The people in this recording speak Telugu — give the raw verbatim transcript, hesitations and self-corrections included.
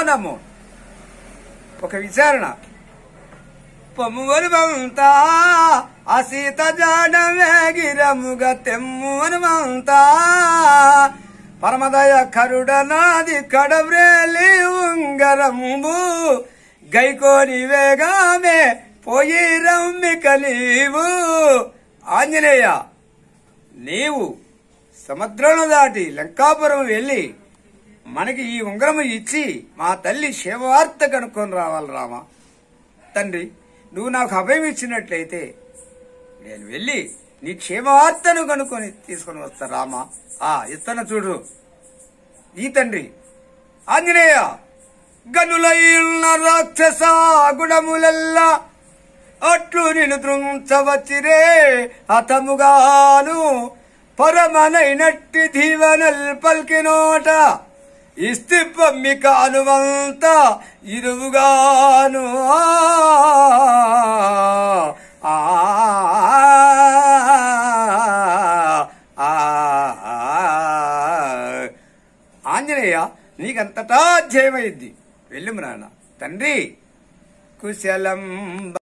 నమ్మో ఒక విచారణ పొమ్మువనుమంతా ఆ సీత జాడమే గిరముగ తెమ్మువనుమంతా పరమదయ కరుడనాది కడవ్రేలి ఉంగరంబు గైకోని వేగామే పోయి రమ్మిక నీవు ఆంజనేయ నీవు సముద్రంలో దాటి లంకాపురం వెళ్లి మనకి ఈ ఉంగరము ఇచ్చి మా తల్లి క్షేమవార్త కనుక్కొని రావాలి రామా. తండ్రి నువ్వు నాకు అభయం ఇచ్చినట్లయితే నేను వెళ్లి నీ క్షేమవార్తను కనుక్కొని తీసుకొని వస్తా రామా. ఆ ఇత్తన చూడు ఈ తండ్రి ఆంజనేయ గనులైన రాక్షస గుణములల్లా అట్లు నిన్ను దృంచవచ్చిరే హతముగాను పరమనైనట్టి దీవనల్ పల్కినోట ఇస్తి పమ్మిక అనువంత ఇరువుగాను ఆంజనేయ నీకంతటా జయమైంది. వెళ్ళుము నాన్న. తండ్రి కుశలం.